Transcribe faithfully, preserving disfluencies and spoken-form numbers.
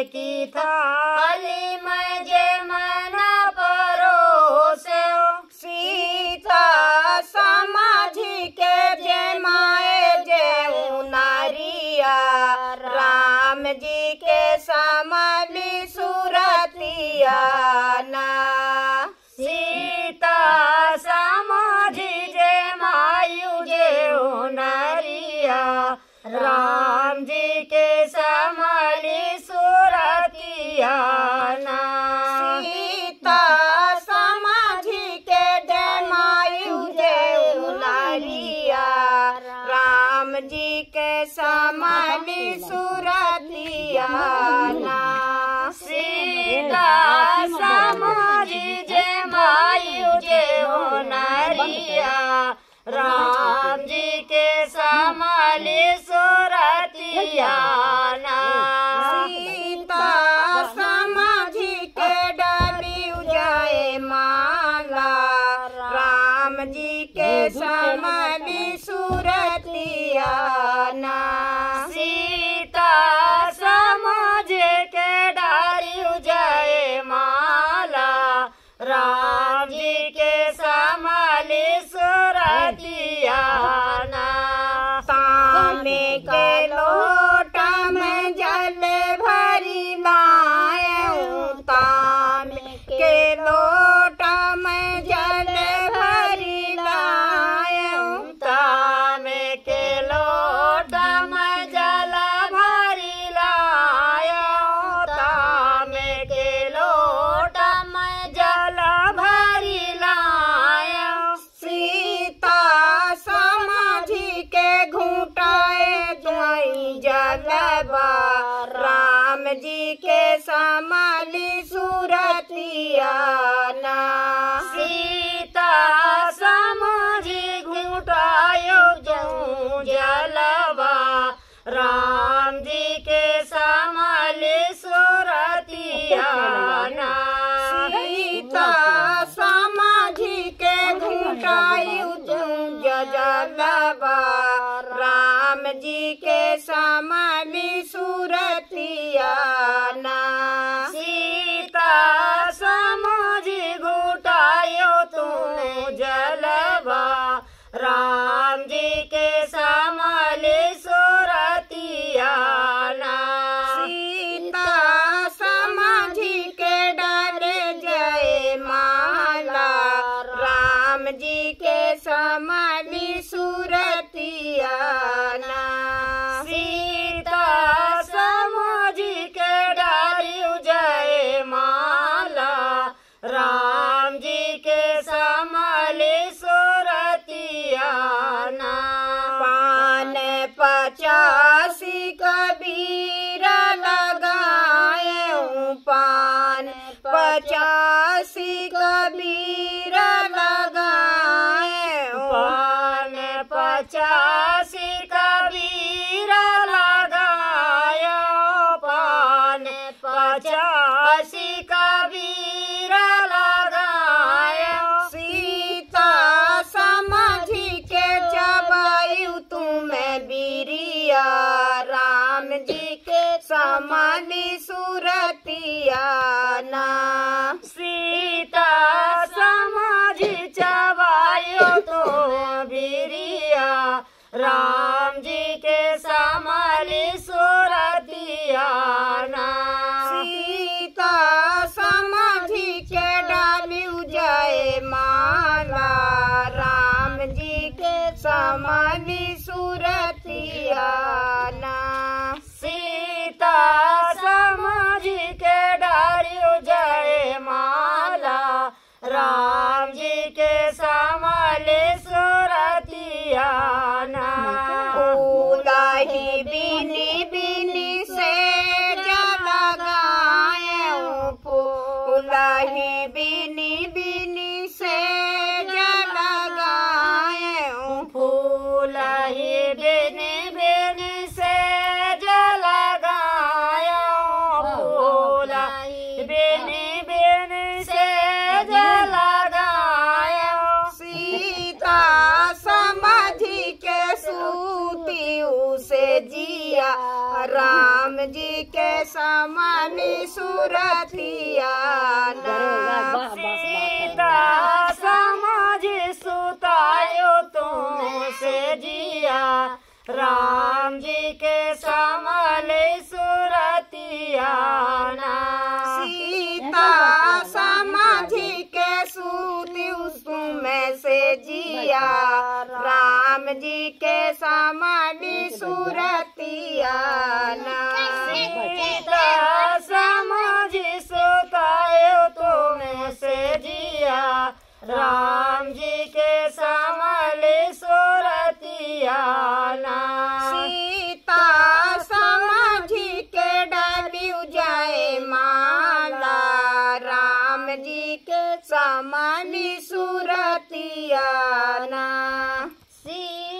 की थाली में जे मन परोसे, सीता समाधि के जे माए जे नारिया, राम जी के समली सुरतिया ना। सीता समाधि जे मायु जे नारिया, राम जी के समली सुरतिया ना। सीता समाधि के जे मायु जे नारिया, राम जी के समली सुरतिया ना। सीता समाधि जे मायु जे नारिया, राम जी के समली सुरतिया ना। सीता समाधि के डाली जाए माला, राम जी के समली सुरतिया ना। सीता समाधि के डाली जाए माला, राम जी के समली सुरतिया ना। तांबे के लोटा में जल भरी लाए, तांबे के लोटा में जल भरी लाए, तांबे के लोटा में जल भरी लायो, तांबे के लोटा में जल भरी लायो। सीता समाधि के घूटाए जाई जलवा, राम जी के समली सुरतिया ना। सीता समाधि घुटायो जऊं जलवा, राम जी के समली सुरतिया ना। सीता समाधि के घूटाई जलवा, राम जी के समली सुरतिया ना। सीता समाधि घुटायो तू जलवा, राम जी के समली सुरतिया ना। सीता समाधि के डाले जय माला, राम जी के समली सुरतिया ना। सीता समाधि के डाली जय माला, राम जी के समली सुरतिया ना। पान पचासी कबीर लगाए, पान पचासी कबीर लगाए, पान पचासी कबीर लगायो, पान पचासी कबीर लगायो। सीता समाधि के चबायु तुम्हें बीरिया, राम जी के समली सुरतिया ना। सीता समाधि चबायो तो बीरिया, राम जी के समली सुरतिया ना। सीता समाधि के डाली जाए माला, राम जी के समली सुरतिया ना। सीता समाधि के डाली जाए माला, राम जी के समली सुरतिया ना। फूला ही बिनी बिनी राम जी के समानी सूरतिया ना सीता समझ सुतायो तुम से जिया राम जी के समल सुरतिया ना सीता समाधि के सूती उसमें से जिया राम जी के समानी सूरतिया ना सीता समझ सुतायो तुम से जिया राम जी के समल सुरतिया ना सीता समाधि के डाली जाए माला राम जी के समानी सूरतिया ना सी